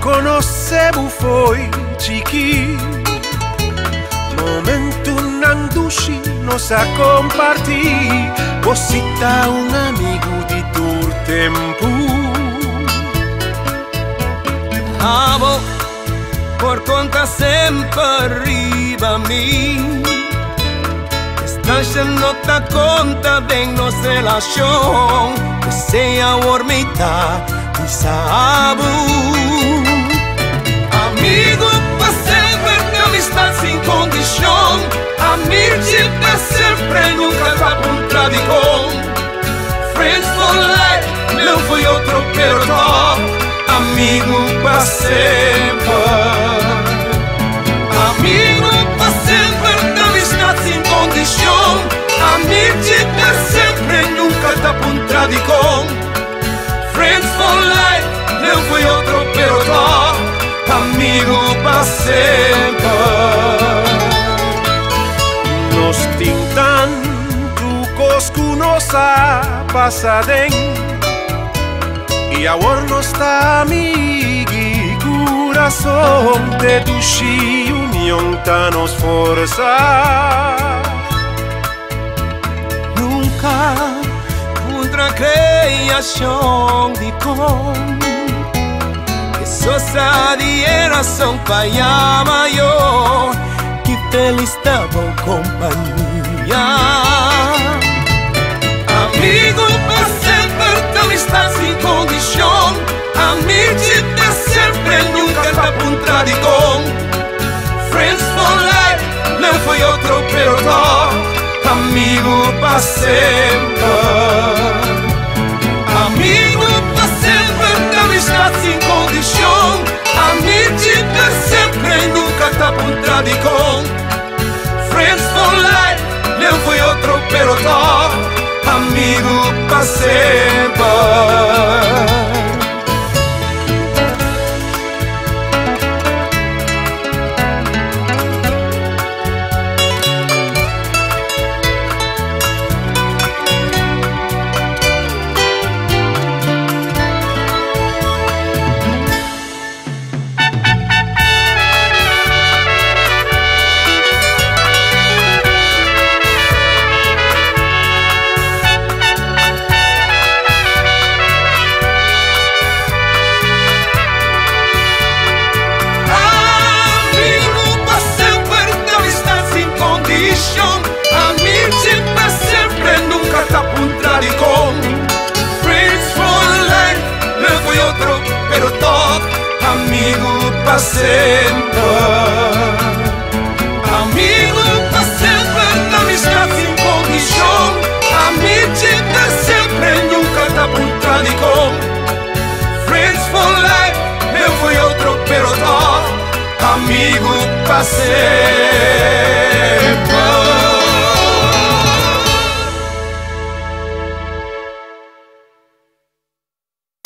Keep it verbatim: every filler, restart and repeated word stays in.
conhecemos foi chiqui. Momento não dushi nos a compartir. Você tá um amigo de tur tempo. Amo por conta sempre arriba a mim. Esta nota conta bem nossa relação. Você é a ormita de sabu. Amigo para sempre, amistade sem condição. Amici para sempre, nunca va contradição. Friends for life, não foi outro perdão. Amigo para sempre. Amigo para sempre, amistade sem condição. Amici para sempre, nunca tá contradição. Friends for life, não foi outro perdão. Amigo para sempre. Nos tem tanto cosco nossa passadem. E agora nós tá amigo e coração. De dushi união tá nos força. Nunca contra criação de com. Que só sabe são pai maior. Que feliz estava companhia. Amigo para sempre, amistade sem condição. Amici para sempre, nunca tá contradição. Friends for life, não foi outro perdão. Amigo para sempre. Amigo para sempre, amistade sem condição. Amici para sempre, nunca tá contradição. Friends for life, não foi outro perdão. Amigo para sempre. Amigo para sempre. Amigo para sempre, amistade sem condição. Amici para sempre, nunca tá contradição. Friends for life, não foi outro perdão. Amigo para sempre.